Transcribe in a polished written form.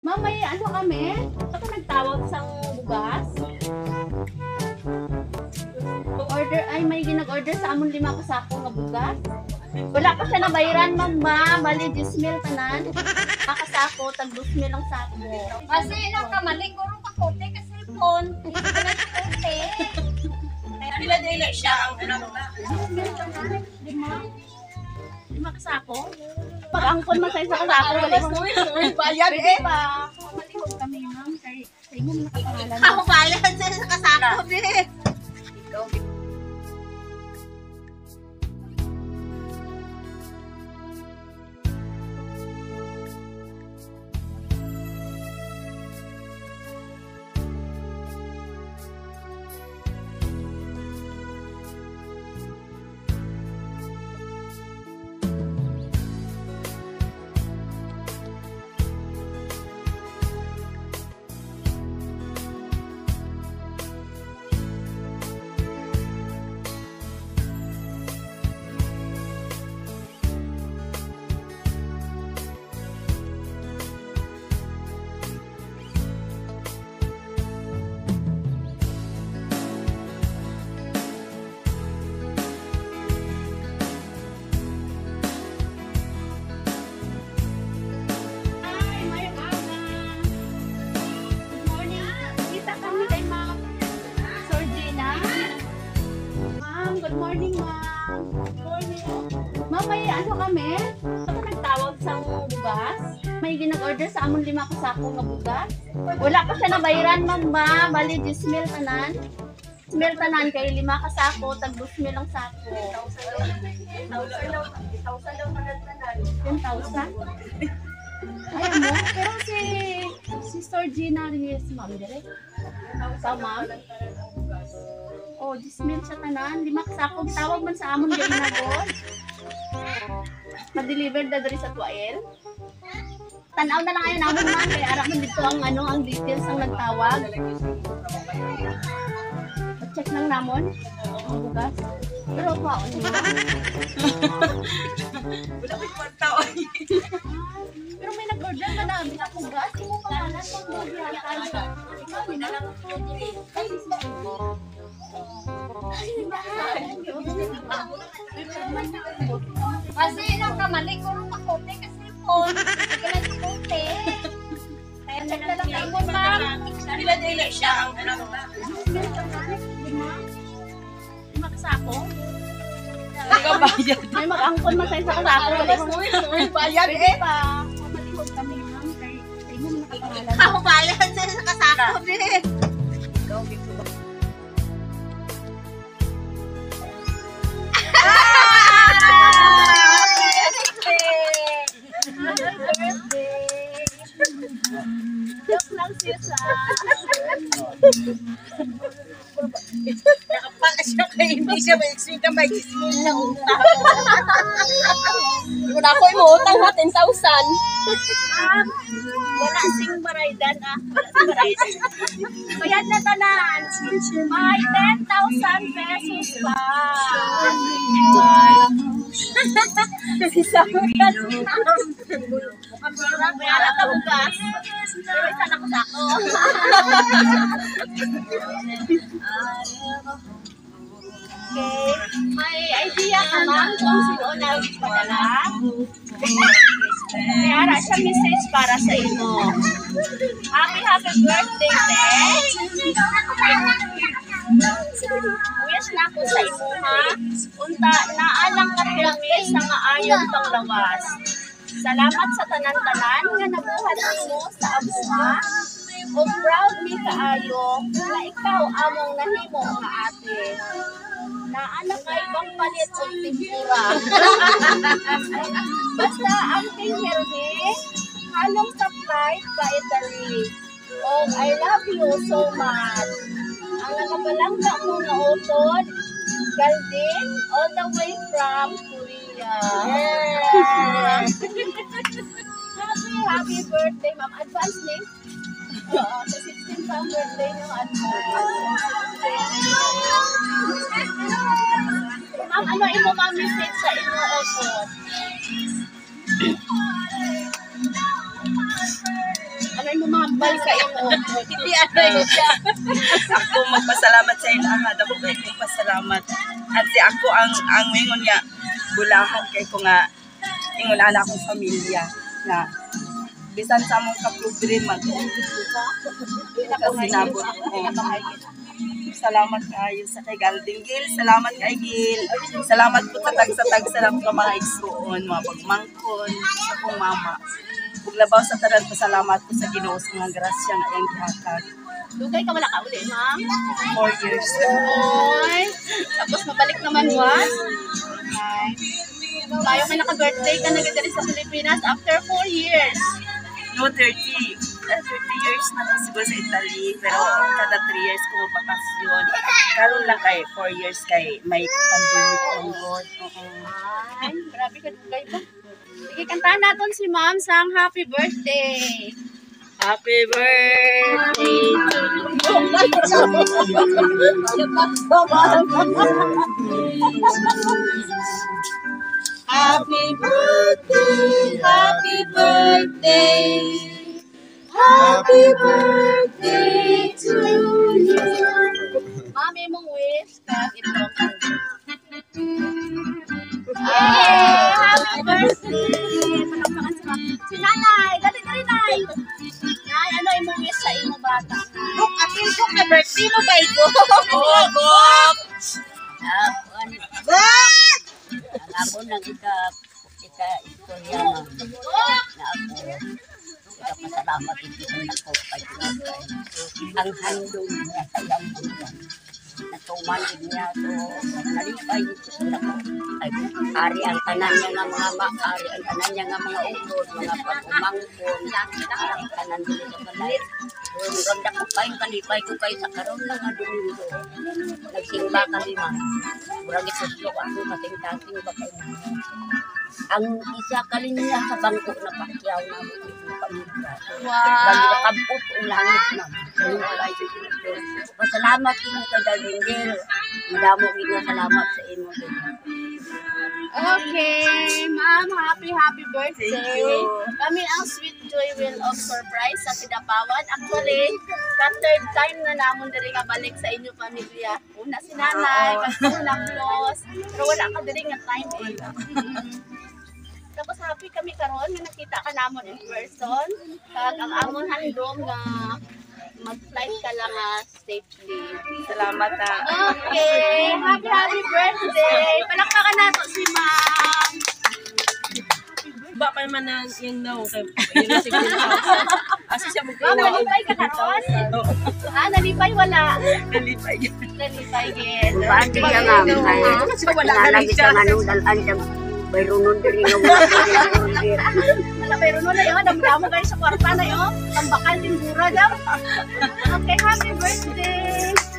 Ma'am, may ano kami? Baka nagtawag sa bugas? Order, ay may ginag-order sa amon 5 kasako nga bugas. Wala pa siya nabayaran, ma'am, ma. Bali, 10,000 tanan. Makasako, tag 2,000 ang sako. Kasi ilang ka maling, gurong kakote ka cellphone. Hindi ka na kakote. Dila siya ang anak na. 5 kasako? Pag-angkon man sa isa kasako, wala mo. Bayad eh. Malikod kami, ma'am. Sa inyo nakapangalan. Ako pala sa kasako, be. Good morning, ma'am. Good morning. Ma'am, may ano kami? Baka nagtawag sa bugas? May ginag-order sa amon 5 kasako nga bugas. Wala pa siya nabayaran, ma'am, ma. Bali, 10,000 tanan. 10,000 tanan kay 5 kasako, tag 2,000 ang sako. 10,000? Ayan mo, pero si Sir Gina Reyes, ma'am, direct. Ikaw, ma'am? Oh, 10,000 sa tanan. 5 kasako. Tawag man sa amon gayon na doon. Ma-deliver na doon sa Tuael. Tanaw na lang ayun amon man. Kaya arap man dito ang details ang nagtawag. Check lang namon. Ang bugas. Pero paon mo. Wala ko yung taon. Pero may nag-order ka na. Bilang bugas. Imo pangalan pang magyatan. Ikaw, minalang po. Kasi ilang ka maling, gurong kakote ka cellphone. Hindi ka na kakote. Kaya check na lang kayo, ma'am. Dila siya ang anak na. 5 kasako? Bayad. May mag-angkon man sa isa kasako. Wala mo. Bayad eh. Malikod kami, ma'am. Sa inyo nakapangalan. Ako pala sa kasako, be. Joke lang siya sa... Nakapala siya kay hindi siya ma-explain ka may gismin na utang. Wala ko yung utang ha, 10,000. Wala sing baraydan ah. Wala sing baraydan. Bayad na tanan. May 10,000 pesos pa. Si Samuel. Mukhang hirap. May alat na bugas. Pero isa na ko sako. Okay. May idea ka ma'am kung sino nagpadala? May ara siya message para sa inyo. Happy birthday, Ted! Wish na ko sa imo ha. Unta, naalang ka pirami sa maayon pang lawas. Salamat sa tanan-tanan nga nabuhat nimo sa amuha. O proud mi kaayo na ikaw among nahimo nga ate. Naanak ay ibang palit o timpura. Basta ang tingherni, halong sa flight ka Italy. O I love you so much. Ang nakabalangga mo na utod, Galdin, all the way from Korea. Yeah. Happy birthday, ma'am. Advance ni? Oo, sa 16th ang birthday ng advance. Ma'am, ano imo ma'am message sa inyo utod? Ano imo mahambal sa imo. Hindi ano siya. Ako magpasalamat sa ilaha, dako kay kong pasalamat. At si ako ang mingon nga bulahan kay ko nga ingon ana akong pamilya na bisan sa among ka-problema kasi nabot ko. Salamat kayo sa kay Galding Gil. Salamat kay Gil. Salamat po sa tag sa lang ko mga igsuon, mga pagmangkon sa akong mama. Ug labaw sa tanan pasalamat ko sa Ginoo sa mga grasya nga iyang gihatag. Dugay ka wala ka uli, ma'am. 4 years. Oy. Tapos mabalik naman was. Ay. Tayo may naka-birthday ka na dito sa Pilipinas after 4 years. No, 30 years na ko siguro sa Italy, pero kada 3 years ko magbakasyon. Karon lang kay 4 years kay may pandemic on board. Ay, grabe ka dugay ba? Sige, kantahan natin si ma'am sang happy birthday. Happy birthday Happy birthday, happy birthday, happy birthday to you. Mami mong wish ka ito. Yay! Happy birthday! Palakpakan si ma'am. Si nanay! Dali, nay! Nay, ano imong wish sa imong bata? Look, apil ko ka birthday mo ba ito? Ako nang ika-istorya na ako pasalamat ito ako pagkakay. Ang handong niya sa iyang buwan. Natumalig niya to nalipay ito ako. Ay, ari ang tanan niya nga mga ari ang tanan niya nga mga ulod, mga pagumangkon, ang tanan nila sa balay. Ganda ko kayo, kalipay ko kayo sa karon lang nga Domingo. Nagsimba kami man. Murag isuslok ako, kasing-kasing ba kayo na. Ang isa kalinya sa bangko na pakyaw na pamilya. Bagi na kampot ang langit na. Masalamat kini kay Dalingil. Madamo gina salamat sa imo. Okay, ma'am, happy birthday. Kami ang Sweet Joy Will of Surprise sa Kidapawan. Actually, third time na namon diri nga balik sa inyo pamilya. Una si nanay, una close, pero wala ka diri nga time eh. Tapos happy kami karon nga nakita ka namon in person. Kag ang amon handom nga mag-flight ka lang safely. Salamat ha. Okay, happy birthday! Palakpakan nato si ma'am. Ba pa man na yung no kay yun na siguro. Asa siya Ma'am, magkano? nalipay ka karon? Nalipay wala. Nalipay. Nalipay gid. Baan siya nga, nalagi siya nga nung dalaan siya. Bayronon din nga mga Wala pero no na yun, damdamo kayo sa kwarta na yun. Tambakan din gura daw. Okay, happy birthday!